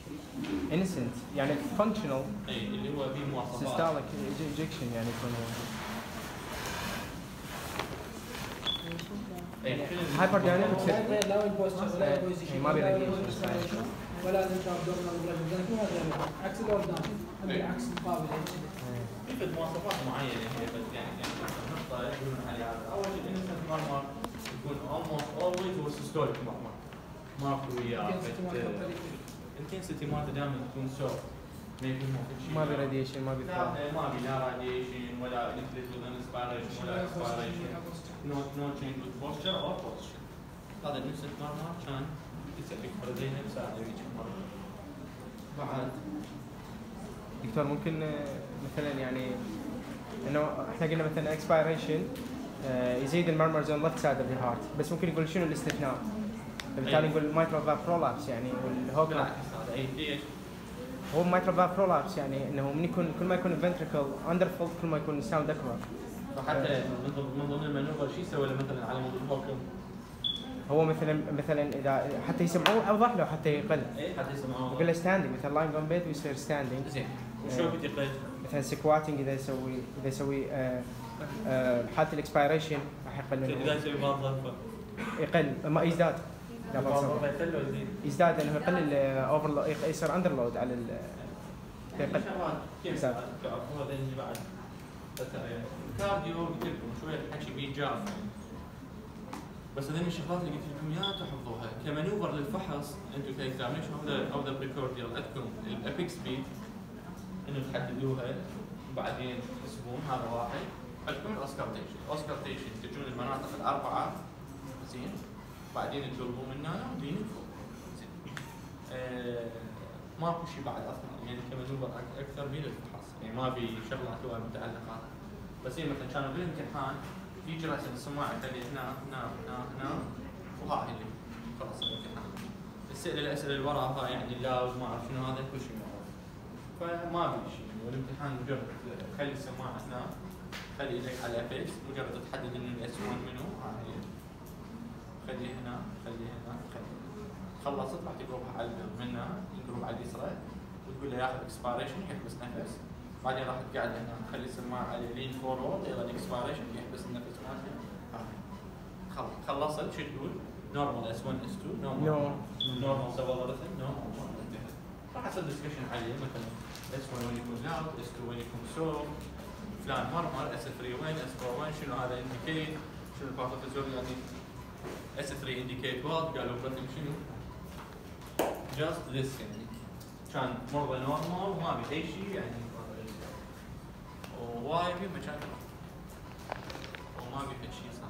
انسنت يعني فانكشنال اي اللي هو في مواصفات سيستوليك ايجكشن يعني يكون هايبر دايناميك لا البوستشر ولا البوزيشن ما ولا بيريديشن ولا الابدومينال عكس الاوردان بالعكس مقابل في مواصفات معينه هي بس يعني نقطه يقولون عليها اول شيء الانسنت مارمر يكون almost always هو سيستوليك مارمر ماكو وياه الانتنسيتي مالته دائما تكون سوفت ما بي راديشن ما بي ما بي لا راديشن ولا انفليت ولا انسبيريشن ولا اكسبيريشن نو تشينج وذ بوستشر اور بوستشر هذا الانسنت مارمر كان يسوي فرزين بساعده هيك مره بعد دكتور ممكن مثلا يعني انه احنا قلنا مثلا اكسبيريشن يزيد المرمر زون ليفت سايد اوف ذا هارت بس ممكن يقول شنو الاستثناء؟ فبالتالي نقول مايترال فالف برولابس يعني والهوكلا هو مايترال فالف برولابس يعني انه من يكون كل ما يكون الفنتريكل اندر فولد كل ما يكون الساوند اكبر. فحتى من ضمن المانوفر شو يسوي له مثلا على مود الهوكل؟ هو مثلا اذا حتى يسمعوه اوضح له حتى يقل. اي حتى يسمعوه. يقول له ستاندنج مثلا لاين اون بيد ويصير ستاندنج. زين وشو بتقل؟ مثلا سكواتنج اذا يسوي حاله الاكسبيريشن راح يقل منه. اذا يسوي موظف يقل ما يزداد. يزداد لانه يقل الاوفر يصير اندر لود على يقل. كيف هذا اللي بعد الكارديو قلت لكم شويه الحكي بيه جاف بس هذين الشغلات اللي قلت لكم اياها تحفظوها كمانوفر للفحص انتم كاكزامينشن او ذا بريكورديال عندكم الابيك سبيد انه تحددوها وبعدين تحسبون هذا واحد عندكم الاوسكالتيشن تجون المناطق الاربعه زين بعدين تقلبوا من هنا ودين فوق زين ماكو شيء بعد اصلا يعني كمانوفر اكثر من الفحص يعني ما في شغلات هواي متعلقات بس هي مثلا كانوا بالامتحان يجي راسم السماعه خلي هنا وهاي اللي خلاص الامتحان الاسئله اللي وراها يعني اللاوز ما اعرف شنو هذا كل شيء معروف فما في شيء والامتحان مجرد خلي السماعه هنا خلي ايدك على الابيكس مجرد تحدد انه الاس 1 منو هاي خليه هنا خليه خلصت راح تقربها على منها يقرب على اليسرى وتقول له ياخذ اكسبيريشن يحبس نفس بعدين راح تقعد هنا تخلي السماعه على لين فورورد الى الاكسبيريشن يحبس النفس مالته خلصت شو تقول؟ نورمال اس 1 اس 2 نورمال سوى ريثم نورمال انتهت راح يصير ديسكشن عليه مثلا اس 1 وين يكون لاود اس 2 وين يكون سو فلان مرمر اس 3 وين اس 4 وين شنو هذا انديكيت شنو الباثوفيزيولوجي اس 3 انديكيت وات قالوا ريثم شنو؟ جاست ذس يعني كان مرضى نورمال وما في اي شيء يعني وواي في مشاكل وما في شيء صار